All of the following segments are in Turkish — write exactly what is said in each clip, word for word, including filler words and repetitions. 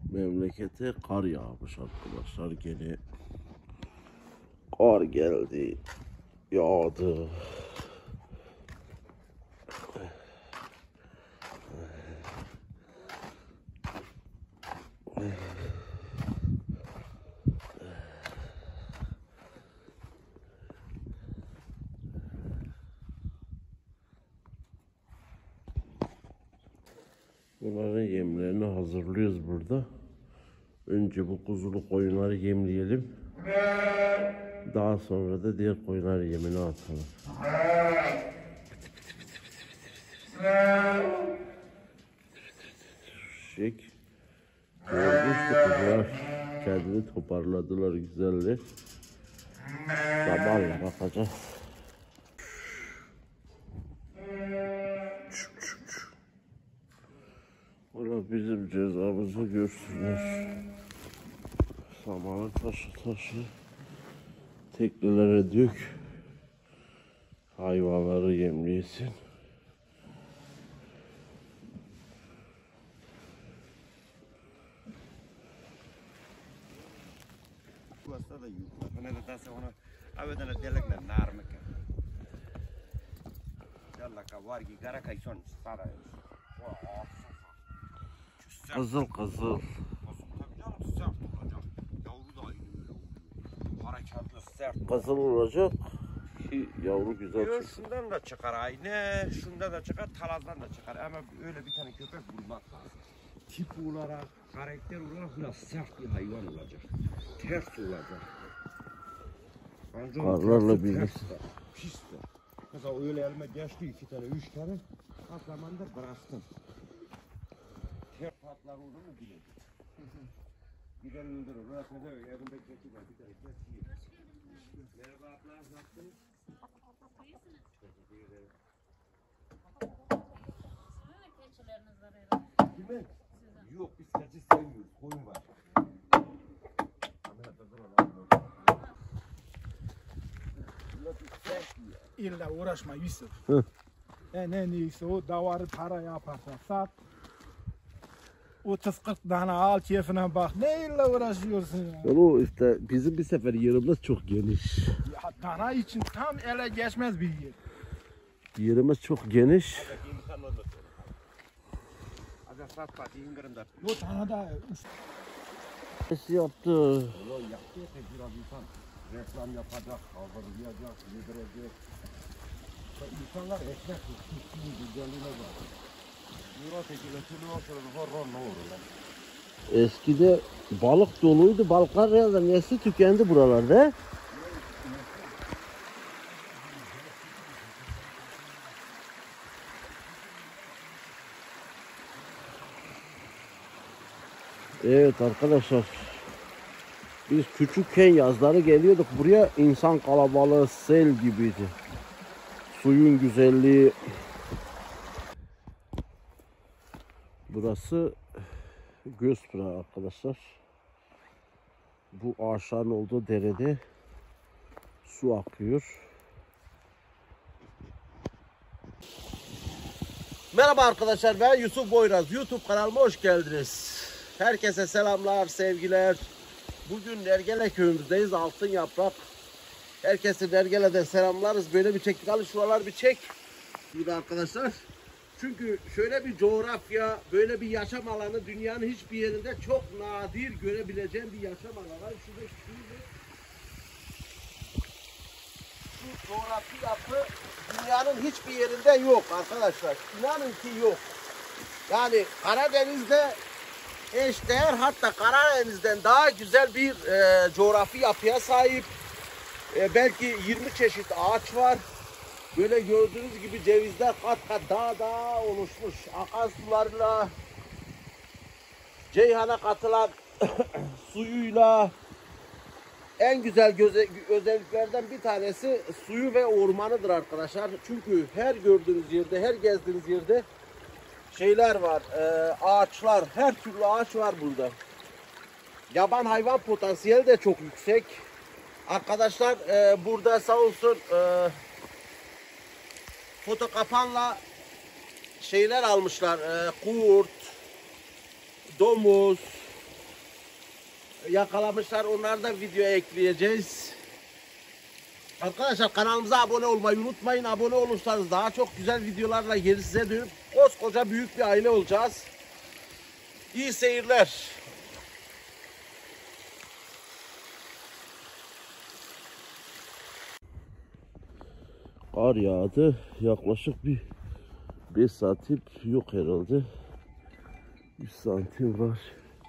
Memlekete kar yağmış arkadaşlar, gene kar geldi, yağdı. Bunların yemlerini hazırlıyoruz burada. Önce bu kuzulu koyunları yemleyelim. Daha sonra da diğer koyunları yemine atalım. Şek. Gördüğünüz kuzular kendini toparladılar güzelce. Zamanla bakacağız. Burada bizim cezamızı görsünler. Samanı taşı taşı teknelere dök. Hayvanları yemleyesin. Questa da aiuto, non è da tassa una avete una della che narme che dalla cavargi gara kai son sara Kızıl kızıl. Kızıl olacak ki yavru güzel çıksın. Şundan da çıkar aynı, şundan da çıkar, talazdan da çıkar. Ama öyle bir tane köpek bulmak lazım. Tip olarak, karakter olarak biraz sert bir hayvan olacak. Ters olacak. Karlarla birlikte. Pis de. Mesela öyle elime geçti iki tane, üç tane. Az zamanda bıraktım. Ter patlar oldu mu bilir. Gider öldürür. Burası da öyle. Evimde keçi var. Bir tane keçi. Merhaba abla, nasılsınız? Teşekkür ederim. Keçileriniz var herhalde. Değil mi? Yok, biz keçi sevmiyoruz. Koyun var. İlla uğraşma Yusuf. En en iyisi o davarı para yaparsa sat. otuz kırk tane al, keyfine bak. Ne illa uğraşıyorsun ya? Onu işte bizim bir sefer yerimiz çok geniş. Ya dana için tam ele geçmez bir yer. Yerimiz çok geniş. O dana da Nasıl yaptı? Yaptı ya biraz insan. Reklam yapacak, kaldıracak, yedirecek. İnsanlar ekmek tuttuğun güzelliğine bak. Euro tekiletini oturur, hor ne olur lan? Eskide balık doluydu. Balıklar herhalde nesli tükendi buralarda. Evet arkadaşlar. Biz küçükken yazları geliyorduk buraya, insan kalabalığı sel gibiydi. Suyun güzelliği. Burası Gözpınar arkadaşlar. Bu ağaçların olduğu derede su akıyor. Merhaba arkadaşlar, ben Yusuf Boyraz. YouTube kanalıma hoş geldiniz. Herkese selamlar, sevgiler. Bugün Nergele köyümüzdeyiz, Altın Yaprak. Herkese Nergele'den selamlarız. Böyle bir çektik, alın şuralar bir çek. Burada arkadaşlar. Çünkü şöyle bir coğrafya, böyle bir yaşam alanı dünyanın hiçbir yerinde çok nadir görebileceğim bir yaşam alanı. Şurada şu coğrafi yapı dünyanın hiçbir yerinde yok arkadaşlar. İnanın ki yok. Yani Karadeniz'de eşdeğer, hatta Karadeniz'den daha güzel bir e, coğrafi yapıya sahip. E, belki yirmi çeşit ağaç var. Böyle gördüğünüz gibi cevizler kat kat dağ dağ oluşmuş. Akarsularla, Ceyhan'a katılan suyuyla. En güzel özelliklerden bir tanesi suyu ve ormanıdır arkadaşlar. Çünkü her gördüğünüz yerde, her gezdiğiniz yerde şeyler var, e, ağaçlar, her türlü ağaç var burada. Yaban hayvan potansiyeli de çok yüksek. Arkadaşlar e, burada sağ olsun e, foto kapanla şeyler almışlar, e, kurt, domuz, yakalamışlar. Onları da videoya ekleyeceğiz. Arkadaşlar kanalımıza abone olmayı unutmayın. Abone olursanız daha çok güzel videolarla geri size dönüp koskoca büyük bir aile olacağız. İyi seyirler. Kar yağdı. Yaklaşık bir beş santim yok herhalde. üç santim var.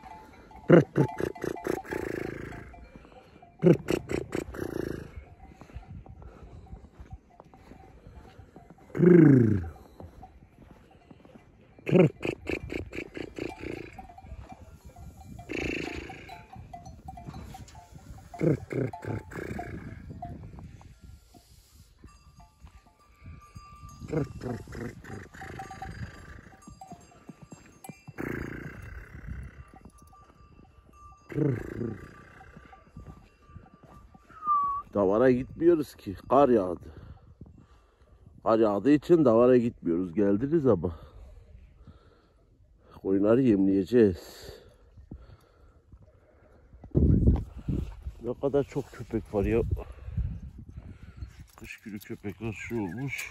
Davara gitmiyoruz ki. Kar yağdı. Kar yağdığı için davara gitmiyoruz. Geldiniz ama. Koyunları yemleyeceğiz. Ne kadar çok köpek var ya. Kış günü köpekler şu olmuş.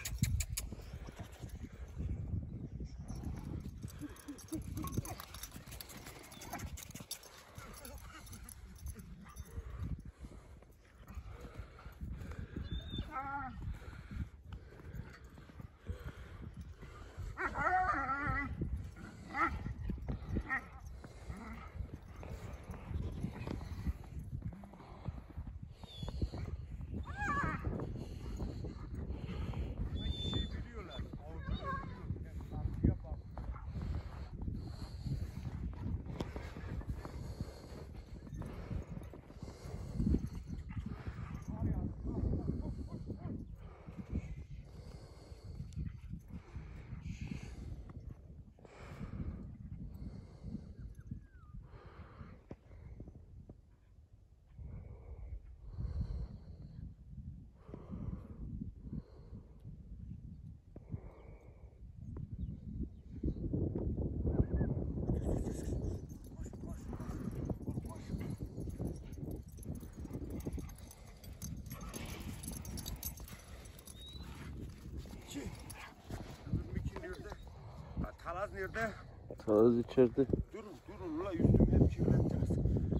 Talaz nerede? Talaz içeride. Durun durun ula yüzüm hep kirlettiniz.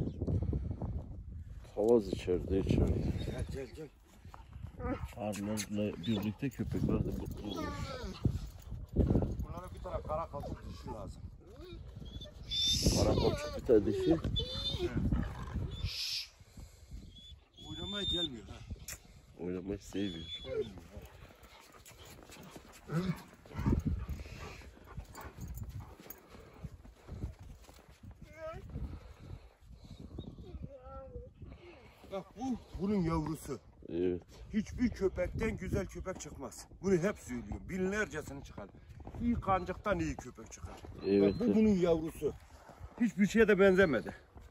Talaz içeride içeride. Gel gel gel. Karlarla birlikte köpekler de mutlu olur. Bunlara bir tane kara kalçuk dişi lazım. Kara kalçuk bir tane dişi. Oynamaya gelmiyor ha. Oynamayı seviyor. Bak bu bunun yavrusu. Evet. Hiçbir köpekten güzel köpek çıkmaz. Bunu hep söylüyorum. Binlercesini çıkar. İyi kancıktan iyi köpek çıkar. Evet. Bak bu bunun yavrusu. Hiçbir şeye de benzemedi.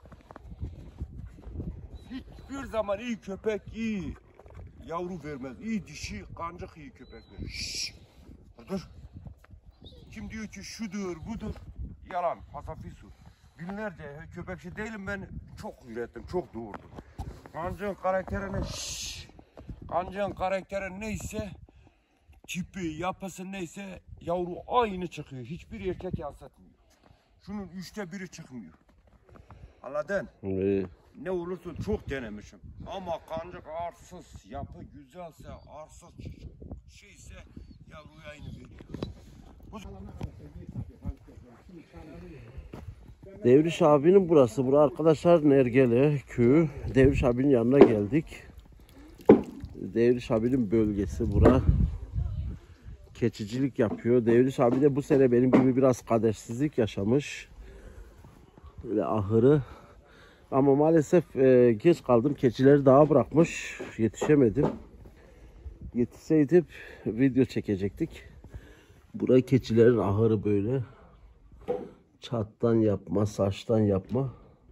Hiçbir zaman iyi köpek iyi yavru vermez. İyi dişi kancık iyi köpek verir. Şşş. Dur. Kim diyor ki şudur budur. Yalan. Pasafisu. Binlerce köpekçi değilim ben. Çok ürettim. Çok doğurdum. Kancığın karakterini şşş. Kancığın karakteri neyse tipi, yapısı neyse yavru aynı çıkıyor. Hiçbir erkek yansıtmıyor. Şunun üçte biri çıkmıyor. Anladın? Evet. Ne olursa çok denemişim. Ama kancık arsız, yapı güzelse, arsız şeyse yavruya aynı veriyor. Bu... Devriş abinin burası. Bura arkadaşlar Nergele köyü. Devriş abinin yanına geldik. Devriş abinin bölgesi bura. Keçicilik yapıyor. Devriş abi de bu sene benim gibi biraz kadersizlik yaşamış. Böyle ahırı. Ama maalesef e, geç kaldım. Keçileri daha bırakmış. Yetişemedim. Yetişseydim video çekecektik. Burayı keçilerin ahırı böyle. Çattan yapma, saçtan yapma.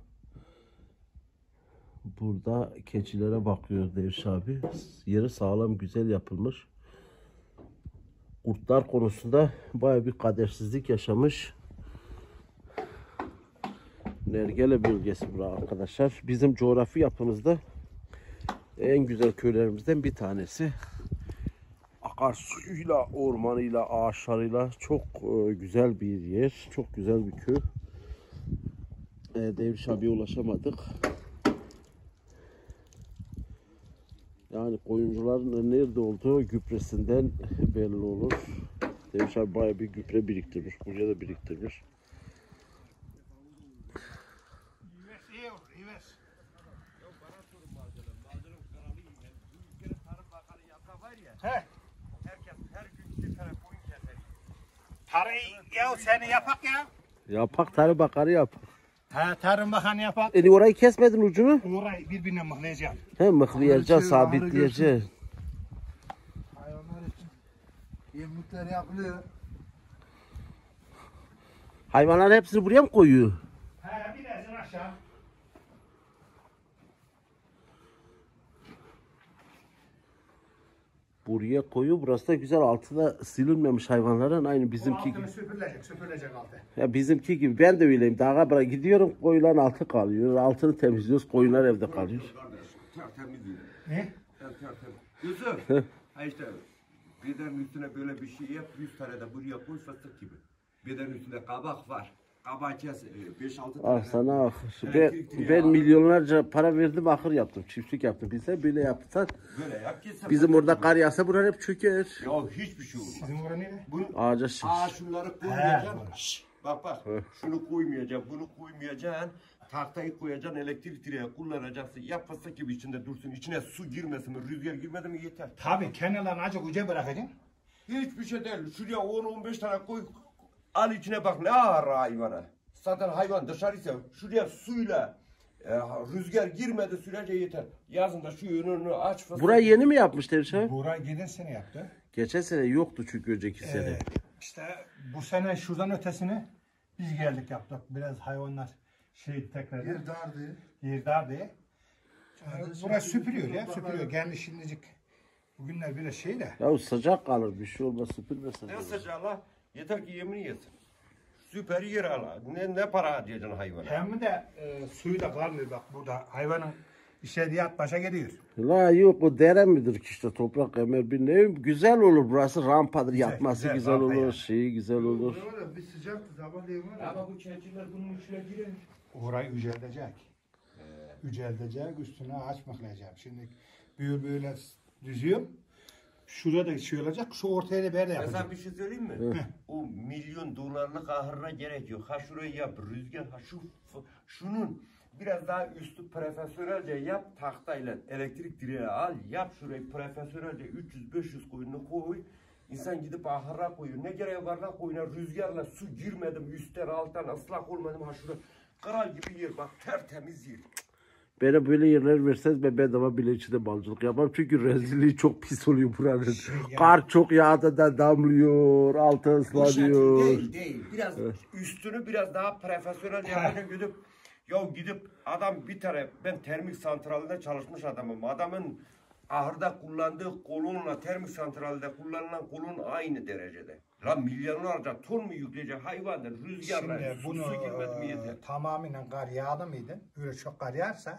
Burada keçilere bakıyoruz Devriş abi. Yeri sağlam, güzel yapılmış. Kurtlar konusunda baya bir kadersizlik yaşamış. Nergele bölgesi bura arkadaşlar. Bizim coğrafi yapımızda en güzel köylerimizden bir tanesi. Akarsuyuyla, ormanıyla, ağaçlarıyla çok e, güzel bir yer. Çok güzel bir köy. E, Devriş abiye ulaşamadık. Yani koyuncuların nerede olduğu gübresinden belli olur. Devriş abi bayağı bir gübre biriktirmiş. Buraya da biriktirmiş. Herkes her gün bir tane koyun keser. Tarı ya seni yapak ya. Yapak tarı bakarı yap. Ha tarım bakanı yapak. E orayı kesmedin ucunu. Orayı birbirine mıhlayacağım. He mıhlayacaksın, sabitleyeceksin. Hayvanlar için yemlikler yapılıyor. Hayvanların hepsini buraya mı koyuyor? Ha birazdan aşağı. Buraya koyuyor. Burası da güzel. Altı da silinmemiş hayvanların. Aynı bizimki gibi. Altını süpürülecek, süpürülecek altı. Ya bizimki gibi. Ben de öyleyim. Dağa bırak gidiyorum. Koyulan altı kalıyor. Altını temizliyoruz. Koyunlar evde kalıyor. Kardeş, tertemiz yine. Ne? Sen tertemiz. Yusuf, ha işte beden üstüne böyle bir şey yap, yüz tane de buraya koy fıstık gibi. Beden üstünde kabak var. Kabak kes, beş altı tane. Ah sana ah. Ben, Elektrik direği ben al. milyonlarca para verdim. Ahır yaptım. Çiftlik yaptım. Bize böyle yaptılar. Böyle yap gitsin. Bizim orada kar yağsa buralar hep çöker. Ya hiçbir şey olmaz. Sizin orada neydi? Bunu, Ağaca şiş. aa şunları koymayacaksın. Şşş, bak bak, şunu koymayacaksın, bunu koymayacaksın. Tahtayı koyacaksın, elektrik direği kullanacaksın. Yap fıstık gibi içinde dursun. İçine su girmesin mi, rüzgar girmedi mi yeter. Tabii kenarlarını acık uca bırakacaksın. Hiçbir şey değil. Şuraya on on beş tane koy. Al içine bak ne ağır hayvana. Zaten hayvan dışarıysa şuraya suyla e, rüzgar girmedi sürece yeter. Yazın da şu önünü aç fıstık. Burayı yeni mi yapmış Devriş abi? Burayı geçen sene yaptı. Geçen sene yoktu çünkü önceki sene. Ee, işte bu sene şuradan ötesini biz geldik yaptık. Biraz hayvanlar şey tekrar Yer dardı. yer dar diye. Burası süpürüyor ya, süpürüyor. Kendi şimdicik bugünler biraz şey de. Ya sıcak kalır. Bir şey olmaz. Süpürmesin. Ne sıcağı la? Yeter ki yemin yesin. Süper yer ala. Ne, ne para harcayacaksın hayvana? Hem de e, suyu da kalmıyor bak burada hayvanın işe yat başa geliyor. La yok o dere midir ki işte toprak emer bir ne güzel olur burası rampadır yatması güzel, güzel, rampa olur yani. şeyi güzel olur. Burada var ya bir sıcaktı sabahleyin var ya. Ama bu çelçiler bunun içine girer. Orayı yüceltecek. Yüceltecek, üstüne ağaç mıhlayacağım. Şimdi böyle böyle düzüyorum. Şurada da şey olacak, şu ortaya da böyle Ben yapacağım. sana bir şey söyleyeyim mi? O milyon dolarlık ahırına gerek yok. Ha şurayı yap rüzgar, ha şu şunun biraz daha üstü profesyonelce yap tahtayla elektrik direği al yap şurayı profesyonelce üç yüz beş yüz koyunu koy. İnsan gidip ahıra koyuyor. Ne gereği var lan koyuna rüzgarla su girmedim üstten alttan ıslak olmadım ha şurada. Kral gibi yer bak tertemiz yer. Bana böyle yerler verseniz ben bedava bile içinde balcılık yapmam çünkü rezilliği çok pis oluyor buranın. yani- Kar çok yağdı da damlıyor, altı O şekil ıslanıyor. değil değil. Biraz üstünü biraz daha profesyonel yapacaksın gidip ya gidip adam bir tane ben termik santralinde çalışmış adamım. Adamın ahırda kullandığı kolonla termik santralde kullanılan kolon aynı derecede. Lan milyonlarca ton mu yükleyecek hayvanlar rüzgarla Şimdi su, bunu su girmedi mi yeter. e, tamamen kar yağdı mıydı? Öyle çok kar yağarsa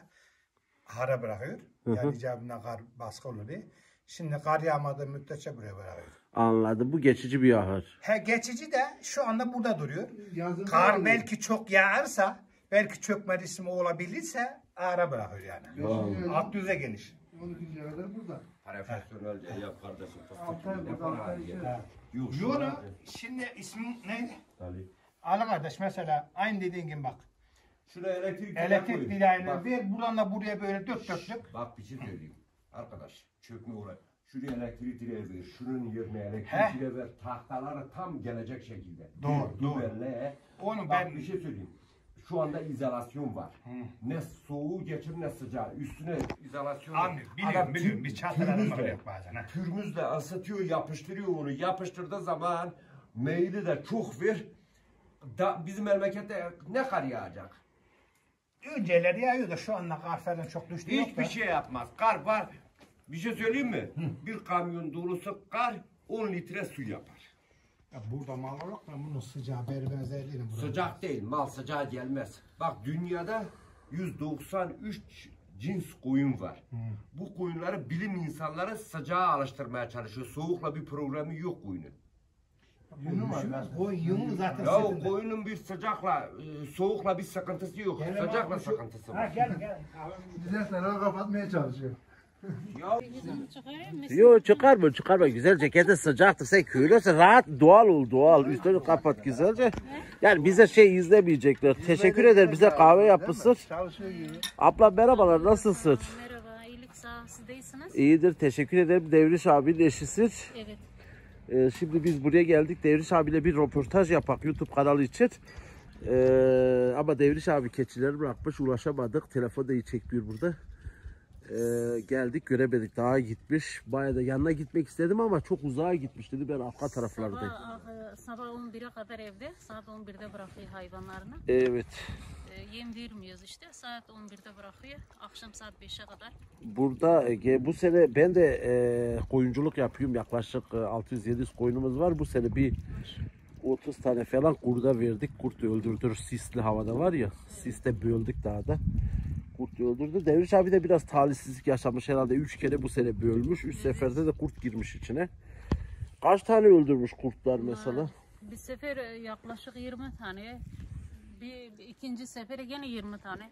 hara bırakıyor. Yani icabında kar baskı olur diye. Şimdi kar yağmadığı müddetçe buraya bırakıyor. Anladım bu geçici bir ahır. He geçici de şu anda burada duruyor. Yazın Kar oluyor. belki çok yağarsa, belki çökme riski olabilirse ara bırakıyor yani. Alt düze geniş. on ikinci kadar burada. Profesyonelce yap kardeşim. Altı ay Ne burada, para altı ay harcayacak? şey. Yok şu Yolu an- şimdi ismin neydi? Ali. Ali kardeş mesela aynı dediğin gibi bak. Şuna elektrik direği Elektrik koy. direğini Bak, ver buradan da buraya böyle dök dök dök. Bak bir şey söyleyeyim. Arkadaş çökme uğray. Şuraya elektrik direği ver. Şunun yerine elektrik He? direği ver. Tahtaları tam gelecek şekilde. Doğru, Bir doğru. düzenle. Onu Bak ben- bir şey söyleyeyim. Şu anda izolasyon var. Ne soğuğu geçir ne sıcağı. Üstüne izolasyon var. Anlıyorum, biliyorum, Adam biliyorum. tür- Biz çatılarımız türmüzle- var yok bazen, ha. Türmüzle ısıtıyor, yapıştırıyor onu. Yapıştırdığı zaman meyli de çok ver. Da, bizim memlekette ne kar yağacak? Önceleri yağıyor da şu anda kar falan çok düştü yok da. Hiçbir şey yapmaz. Kar var. Bir şey söyleyeyim mi? Bir kamyon dolusu kar on litre su yapar. Ya burada mal olarak da bunun sıcağı beri benzerliğini burada. Sıcak değil, mal sıcağı gelmez. Bak dünyada yüz doksan üç cins koyun var. Hı. Bu koyunları bilim insanları sıcağa alıştırmaya çalışıyor. Soğukla bir problemi yok koyunun. Yünü var ben. O yünü zaten Ya o sırtında. koyunun bir sıcakla, e, soğukla bir sıkıntısı yok. Gel Sıcakla hemen şu- sıkıntısı Ha var. gel gel. Bize sarı kapatmaya çalışıyor. Ya Yüzünü çıkarayım mı? Yo çıkarma çıkarma güzel ceketin sıcaktır sen köylüsün rahat doğal ol doğal üstünü kapat güzelce. Yani bize şey izlemeyecekler. Teşekkür ederim bize kahve yapmışsın. Çalışıyor gibi. Abla merhabalar nasılsın? Merhaba, iyilik sağ ol. Siz de iyisiniz? İyidir teşekkür ederim Devriş abinin eşisin. Evet. Ee, şimdi biz buraya geldik Devriş abiyle bir röportaj yapak YouTube kanalı için. Ee, ama Devriş abi keçileri bırakmış ulaşamadık. Telefon da iyi çekmiyor burada. Ee, geldik göremedik daha gitmiş. Bayağı da yanına gitmek istedim ama çok uzağa gitmiş dedi ben arka taraflardayım. Sabah, e, sabah on bire kadar evde. Saat on birde bırakıyor hayvanlarını. Evet. E, yem vermiyoruz işte. Saat on birde bırakıyor. Akşam saat beşe kadar. Burada e, bu sene ben de e, koyunculuk yapıyorum. Yaklaşık e, altı yüz yedi yüz koyunumuz var. Bu sene bir otuz tane falan kurda verdik. Kurt öldürdür. Sisli havada var ya. Siste böldük daha da. Kurt öldürdü. Devriş abi de biraz talihsizlik yaşamış herhalde. Üç kere bu sene bölmüş. Üç seferde de kurt girmiş içine. Kaç tane öldürmüş kurtlar mesela? Bir sefer e, yaklaşık yirmi tane. Bir ikinci sefere gene yirmi tane.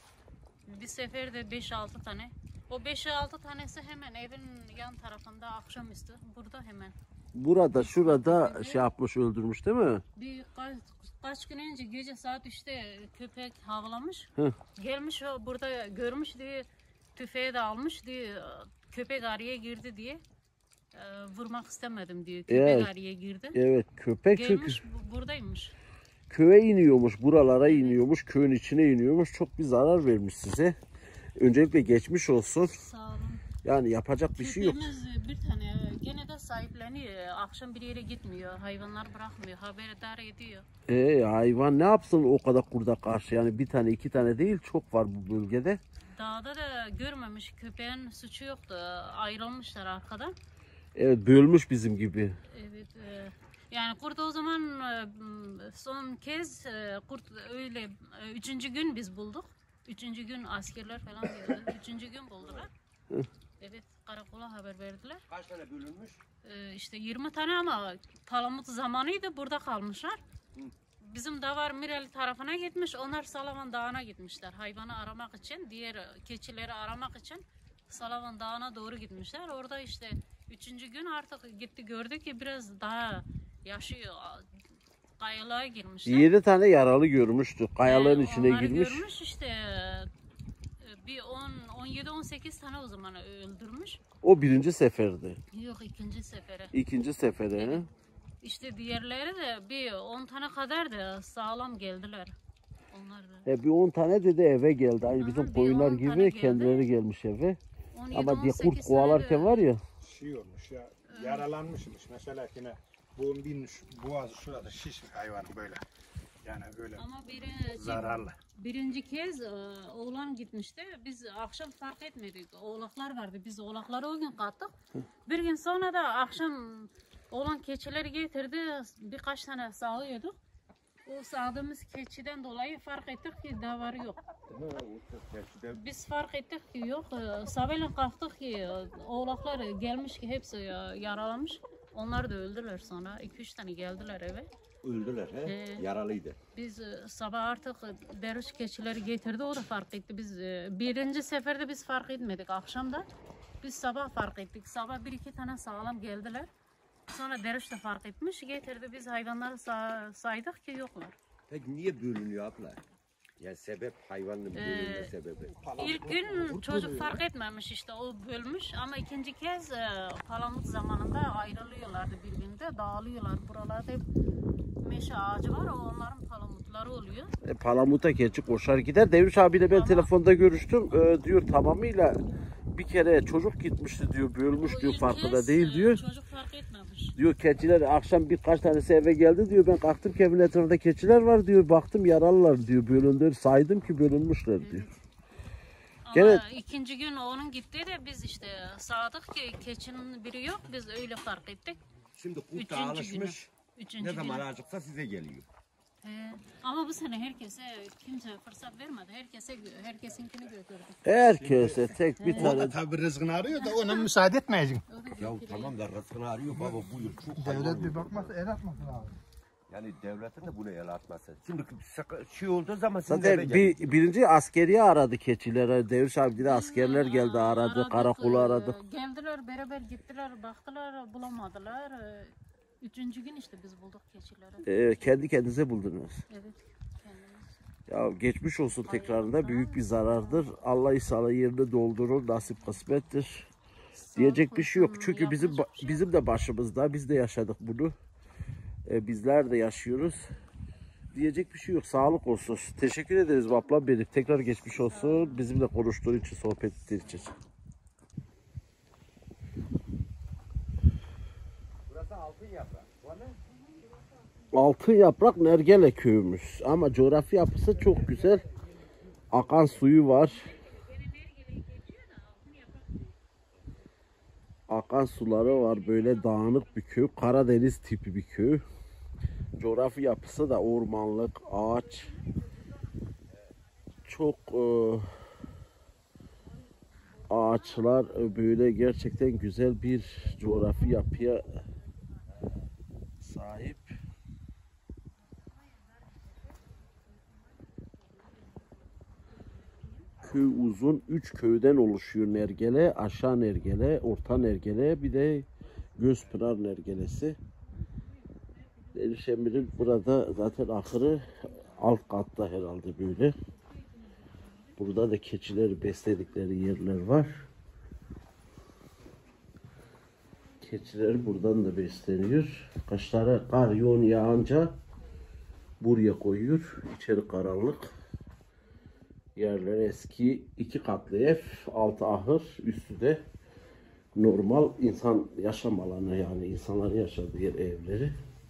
Bir seferde beş altı tane. O beş altı tanesi hemen evin yan tarafında akşamüstü. Burada hemen. Burada şurada şey yapmış öldürmüş değil mi? Bir kaç, kaç gün önce gece saat üçte köpek havlamış. Hı. Gelmiş o burada görmüş diye tüfeği de almış diye köpek araya girdi diye e, vurmak istemedim diye köpek Evet. araya girdi. Evet köpek çünkü Gelmiş bu- buradaymış. köye iniyormuş, buralara iniyormuş, köyün içine iniyormuş. Çok bir zarar vermiş size. Öncelikle geçmiş olsun. Sağ olun. Yani yapacak bir şey yok. Köpeğimiz bir tane gene de sahipleniyor. Akşam bir yere gitmiyor. Hayvanlar bırakmıyor. Haberdar ediyor. Ee, hayvan ne yapsın o kadar kurda karşı? Yani bir tane iki tane değil çok var bu bölgede. Dağda da görmemiş. Köpeğin suçu yoktu. Ayrılmışlar arkadan. Evet bölmüş bizim gibi. Evet. e, Yani kurt o zaman e, son kez e, kurt öyle e, üçüncü gün biz bulduk. Üçüncü gün askerler falan geldi. Üçüncü gün buldular. Evet, karakola haber verdiler. kaç tane bölünmüş? Ee, işte yirmi tane ama palamut zamanıydı, burada kalmışlar. Bizim davar Mireli tarafına gitmiş, onlar Salavan Dağı'na gitmişler hayvanı aramak için, diğer keçileri aramak için Salavan Dağı'na doğru gitmişler. Orada işte üçüncü gün artık gitti, gördü ki biraz daha yaşıyor, kayalığa girmişler. Yedi tane yaralı görmüştü. Kayalığın Ee, içine onları girmiş. görmüş işte e, bir on, on yedi on sekiz tane o zaman öldürmüş. O birinci seferde. Yok ikinci sefere. İkinci sefere. Evet. İşte diğerleri de bir on tane kadar da sağlam geldiler. Onlar da. E, bir on tane dedi eve geldi. Aynı Aha, bizim bir koyunlar on gibi tane geldi. kendileri gelmiş eve. on yedi, Ama diye on sekiz kurt tane kovalarken de- var ya. Şey olmuş ya. Yaralanmışmış. Mesela yine bu binmiş boğazı şurada şişmiş hayvan böyle. Yani böyle Ama biri, zararlı. birinci kez e, oğlan gitmişti. Biz akşam fark etmedik. Oğlaklar vardı. Biz oğlakları o gün kattık. Bir gün sonra da akşam oğlan keçileri getirdi. Birkaç tane sağıyorduk. O sağdığımız keçiden dolayı fark ettik ki davarı yok. Biz fark ettik ki yok. Ee, Sabahleyin kalktık ki e, oğlaklar gelmiş ki hepsi e, yaralanmış. Onlar da öldüler sonra. iki üç tane geldiler eve. Öldüler he? Ee, Yaralıydı. Biz e, sabah artık e, derviş keçileri getirdi, o da fark etti. Biz e, birinci seferde biz fark etmedik akşamda. Biz sabah fark ettik. Sabah bir iki tane sağlam geldiler. Sonra derviş de fark etmiş, getirdi. Biz hayvanları sa- saydık ki yoklar. Peki niye bölünüyor abla? Yani sebep hayvanın bölünme Ee, sebebi. İlk gün çocuk fark etmemiş işte, o bölmüş ama ikinci kez e, palamut zamanında ayrılıyorlardı birbirinde, dağılıyorlar. Buralarda hep meşe ağacı var, o onların palamutları oluyor. E, Palamut'a keçi koşar gider. Devriş abiyle ben Ama- telefonda görüştüm. E, diyor tamamıyla bir kere çocuk gitmişti diyor. Bölmüş O diyor ilk farkında kez, değil e, diyor. Çocuk fark etmemiş. Diyor keçiler akşam birkaç tanesi eve geldi diyor. Ben kalktım ki evin etrafında keçiler var diyor. Baktım yaralılar diyor. Bölündü. Saydım ki bölünmüşler diyor. Ama Gene- ikinci gün onun gitti de biz işte sağdık ki keçinin biri yok, biz öyle fark ettik. Şimdi kurt Üçüncü da alışmış. Üçüncü Ne zaman gün. acıksa size geliyor. He. Ama bu sene herkese kimse fırsat vermedi. Herkese herkesinkini götürdü. Herkese tek bir O da tane. tabii rızkını arıyor da ona müsaade etmeyeceksin. O da Ya götürüyor. tamam da rızkını arıyor baba buyur. Çok Devlet hayvan bir yok. bakmasa el atmasın abi. Yani devletin de buna el atması. Şimdi sakı- şey olduğu zaman sizin eve Zaten geliyor. bir, birinci askeriye aradı keçilere. Devriş abi de askerler geldi Aa, aradı. aradık, Karakolu e, aradık. Geldiler beraber gittiler baktılar bulamadılar. E, Üçüncü gün işte biz bulduk keçileri. Ee, kendi kendinize buldunuz. Evet kendimiz. Ya geçmiş olsun tekrarında büyük bir zarardır. Allah inşallah yerini doldurur. Nasip kısmettir. Diyecek bir şey yok. Çünkü bizim Yapacak bir şey yok. bizim de başımızda. Biz de yaşadık bunu. Ee, bizler de yaşıyoruz. Diyecek bir şey yok. Sağlık olsun. Teşekkür ederiz ablam benim. Tekrar geçmiş olsun. Bizimle konuştuğun için, sohbet ettiğin için. Burası altın yaprak. Bu ne? Altın Yaprak Nergele köyümüz. Ama coğrafi yapısı çok güzel. Akan suyu var. Akan suları var. Böyle dağınık bir köy. Karadeniz tipi bir köy. Coğrafi yapısı da ormanlık, ağaç. Çok e, ağaçlar e, böyle gerçekten güzel bir coğrafi yapıya sahip. Köy uzun. Üç köyden oluşuyor Nergele. Aşağı Nergele, Orta Nergele, bir de Gözpınar Nergelesi. Erişemir'in burada zaten ahırı alt katta herhalde böyle. Burada da keçileri besledikleri yerler var. Keçiler buradan da besleniyor. Kaşlara kar yoğun yağınca buraya koyuyor. İçeri karanlık. Yerler eski iki katlı ev, altı ahır, üstü de normal insan yaşam alanı, yani insanların yaşadığı yer evleri.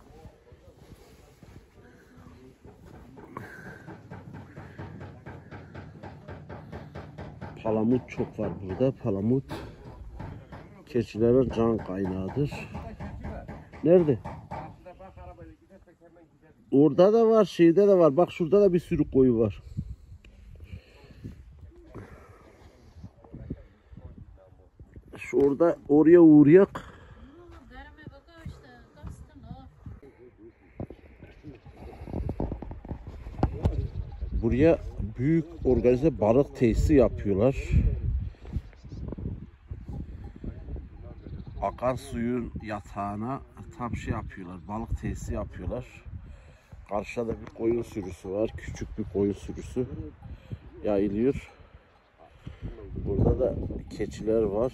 Palamut çok var burada. Palamut keçilere can kaynağıdır. Nerede? Orada da var, şeyde de var. Bak şurada da bir sürü koyu var. Şu orada oraya uğrayak. Derime bakıyor işte kastın o. Buraya büyük organize balık tesisi yapıyorlar. Akan suyun yatağına tam şey yapıyorlar. Balık tesisi yapıyorlar. Karşıda bir koyun sürüsü var. Küçük bir koyun sürüsü yayılıyor. Burada da keçiler var.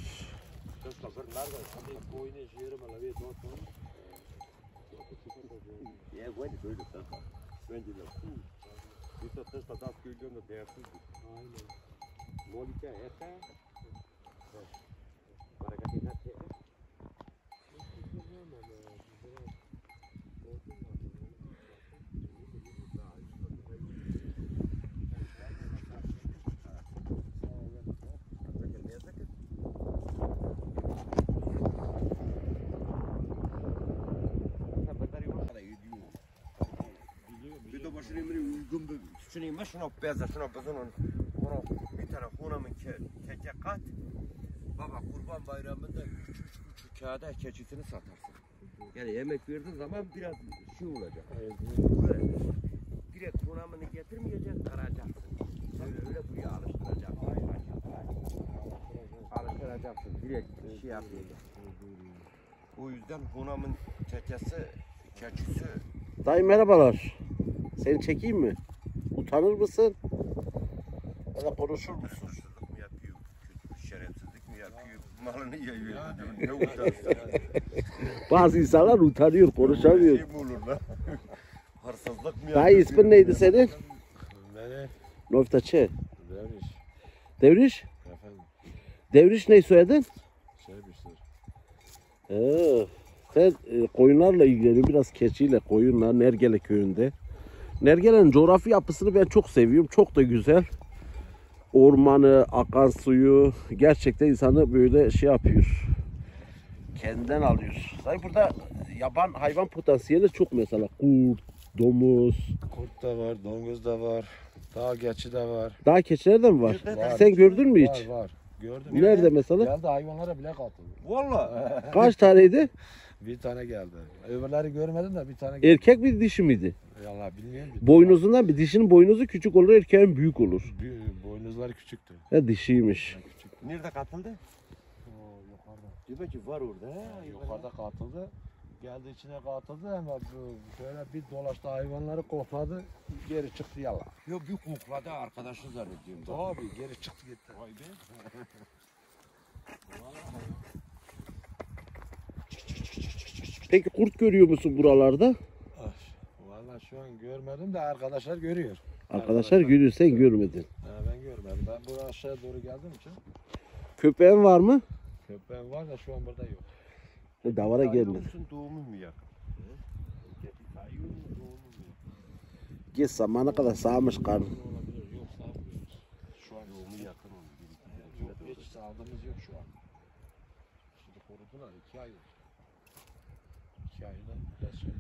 Bir de başına emri uygun bir şuna şuna beyazla şuna bezon onu bir tane hunamın ke keke kat. Baba kurban bayramında üç üç buçuk kağıda keçisini satarsın. Yani yemek verdiğin zaman biraz şey olacak. Böyle direkt hunamını getirmeyeceksin, karacaksın. Öyle öyle buraya alıştıracaksın. Alıştıracaksın. Direkt şey yapmayacaksın. O yüzden hunamın keçesi, keçisi. Dayı merhabalar. Seni çekeyim mi? Utanır mısın? Ya da konuşur musun? Hırsızlık mı yapıyor? Kötü şerefsizlik mi yapıyor? Malını yiyor. Ne utanırsa. Bazı insanlar utanıyor, konuşamıyor. Şey mi olur lan? Hırsızlık mı yapıyor? Dayı ismin neydi senin? Beni Noftaçı. vermiş. Devriş? Efendim. Devriş ne soyadın? Sevmiştir. Ee, sen e, koyunlarla ilgileniyorsun. Biraz keçiyle, koyunla Nergele köyünde. Nergele'nin coğrafi yapısını ben çok seviyorum. Çok da güzel. Ormanı, akan suyu gerçekten insanı böyle şey yapıyor. Kendinden alıyoruz. Zaten burada yaban hayvan potansiyeli çok mesela. Kurt, domuz. Kurt da var, domuz da var, dağ geçi de var. Dağ keçiler de mi var? Var. Sen gördün mü hiç? Var var. Gördüm. Nerede mesela? Geldi hayvanlara bile katıldı. Vallahi. Kaç taneydi? Bir tane geldi. Öbürleri görmedim de bir tane geldi. Erkek mi dişi miydi? Yalan bilmiyorum. Boynuzundan bir dişinin boynuzu küçük olur, erkeğin büyük olur. Bir, boynuzları küçüktü. Ha, dişiymiş. Nerede katıldı? O yukarıda. Demek ki var orada. He? Yukarıda katıldı. Geldi içine katıldı ama bu şöyle bir dolaştı hayvanları kokladı. Geri çıktı yalan. Yok bir kokladı arkadaşı zannediyorum. da. Abi geri çıktı gitti. Vay be. Peki kurt görüyor musun buralarda? Valla şu an görmedim de arkadaşlar görüyor. Arkadaşlar görüyor, sen görmedin. Ha, ben görmedim. Ben buraya aşağıya doğru geldiğim için Köpeğin var mı? köpeğim var da şu an burada yok. Davara Ayıyor gelmedi. musun doğumu mu yakın? Ayıyor mu doğumu mu yakın? Geç zamana kadar sağmış karnı. Olabilir. Yok sağmıyoruz. Şu an doğumu yakın oldu. Yok hiç sağdığımız yok şu an. Şimdi korudular iki ay oldu. İki ayda biraz sonra.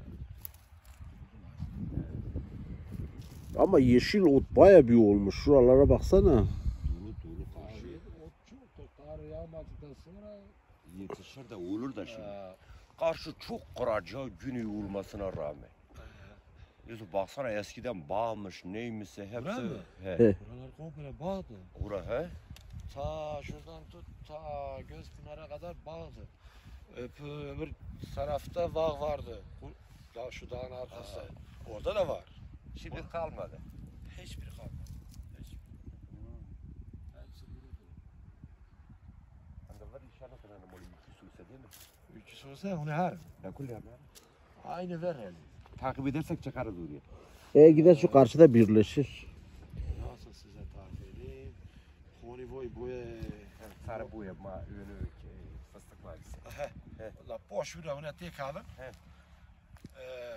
Ama yeşil ot baya büyük olmuş. Şuralara baksana. Dolu dolu karşı Abi, o çok da kar yağmadıktan sonra yetişir de olur da şimdi. e, Karşı çok kıracağı günü olmasına rağmen. Yusuf baksana eskiden bağmış neymişse hepsi. Bura mı? He. He. buralar komple bağdı. Ura he? Ta şuradan tut ta göz pınara kadar bağdı. Öp, öbür tarafta bağ vardı. Bu, da şu dağın arkası. Orada da var. Şimdi kalmadı. Hiçbir kalmadı. Hiçbir. Hepsi kurudu. Anda var inşallah kadar ama iki suysa değil mi? Üçü olsa onu her. Ne kulli abi? Aynı ver yani. Takip edersek çıkarız oraya. E gider şu karşıda birleşir. Nasıl size tarif edeyim? Koni boy boya. Sarı bu yapma önü şey, fıstık mavisi. La boş bir ona tek alın. He. Eee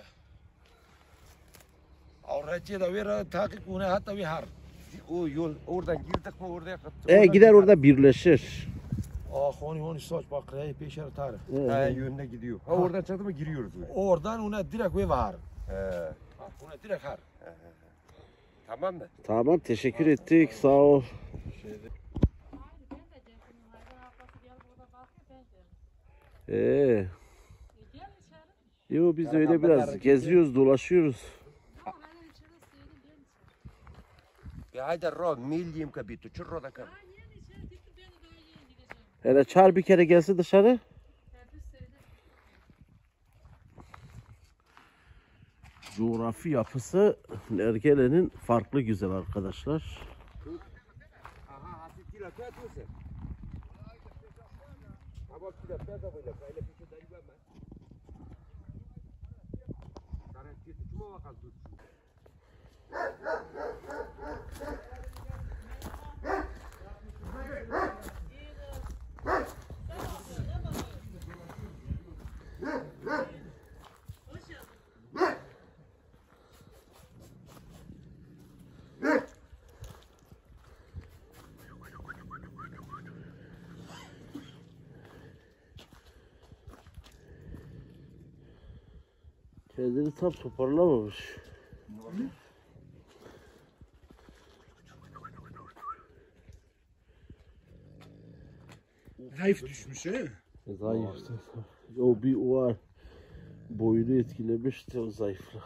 Avracıya da ver takip ona hatta bir har. O yol oradan girdik mi oraya kat. E gider orada birleşir. Ah koni oni saç bak rey peşer tarif. He yönüne gidiyor. Ha oradan çıktı mı giriyoruz oraya. Oradan ona direkt ve var. He. Ona direkt har. Tamam mı? Tamam, teşekkür ettik. Sağ ol. Ee, yo biz öyle biraz geziyoruz, dolaşıyoruz. Ya haydi ro milyim kapito çurro da kal. Hele çağır bir kere gelsin dışarı. Coğrafi yapısı Nergele'nin farklı güzel arkadaşlar. Aha hasit kila katıyorsun. Ama kila pesa böyle böyle bir şey değil mi? Sana kitu cuma vakal tut. Kendini tam toparlamamış. Zayıf düşmüş he. Zayıf. O bir o var. Boyunu etkilemişti o zayıflık.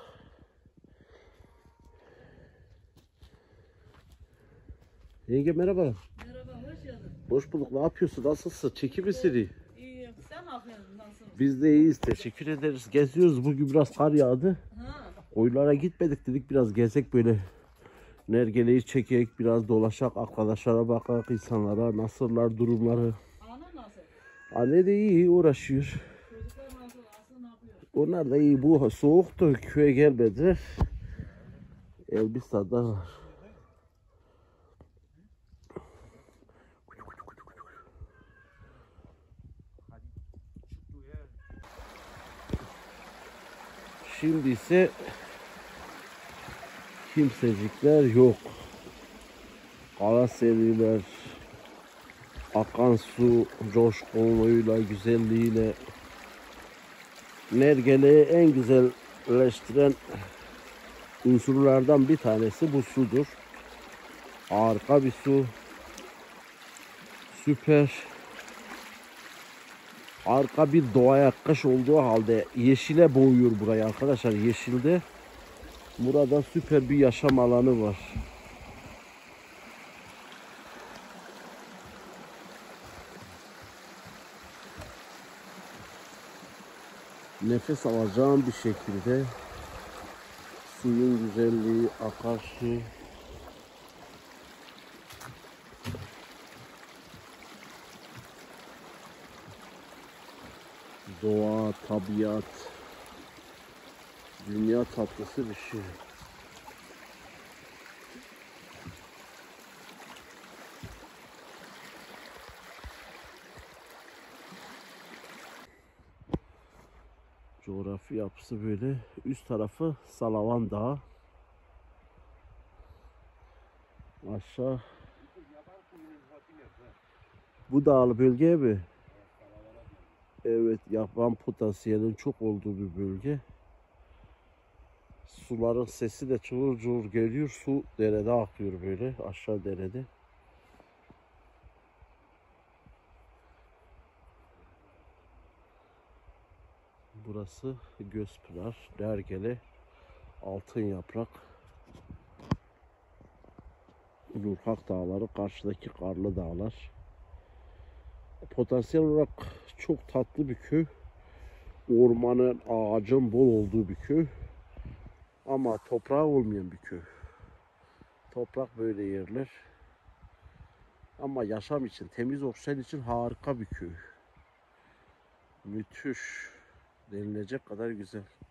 Yenge merhaba. Merhaba, hoş geldin. Hoş bulduk. Ne yapıyorsun? Nasılsın? Çekim eseri. İyiyim, sen ne yapıyorsun? Nasılsın? Biz de iyiyiz. Teşekkür ederiz. Geziyoruz. Bugün biraz kar yağdı. Ha, Koylara gitmedik dedik. Biraz gezek böyle. Nergeleyi çekek. Biraz dolaşak. Arkadaşlara bakak. İnsanlara nasıllar durumları. ana nasıl? Anne de iyi uğraşıyor. Çocuklar nasıl? Aslı ne yapıyor? Onlar da iyi. Bu soğuktu. Köye gelmediler. Elbistan'da var. Şimdi ise kimsecikler yok. Kara seriler. Akan su coşkunluğuyla, güzelliğiyle Nergele'yi en güzelleştiren unsurlardan bir tanesi bu sudur. Harika bir su. Süper. Harika bir doğaya akış olduğu halde yeşile boğuyor burayı arkadaşlar. Yeşilde burada süper bir yaşam alanı var. Nefes alacağım bir şekilde suyun güzelliği, akarsu, doğa, tabiat, dünya tatlısı bir şey. Coğrafi yapısı böyle. Üst tarafı Salavan Dağı. Aşağı. Bu dağlı bölge mi? Evet, yaban potansiyelin çok olduğu bir bölge. Suların sesi de çığır çığır geliyor. Su derede akıyor böyle. Aşağı derede. Burası Gözpınar, Nergele, Altın Yaprak, Nurhak Dağları, karşıdaki Karlı Dağlar. Potansiyel olarak çok tatlı bir köy. Ormanın, ağacın bol olduğu bir köy. Ama toprağı olmayan bir köy. Toprak böyle yerler. Ama yaşam için, temiz oksijen için harika bir köy. Müthiş. Denilecek kadar güzel.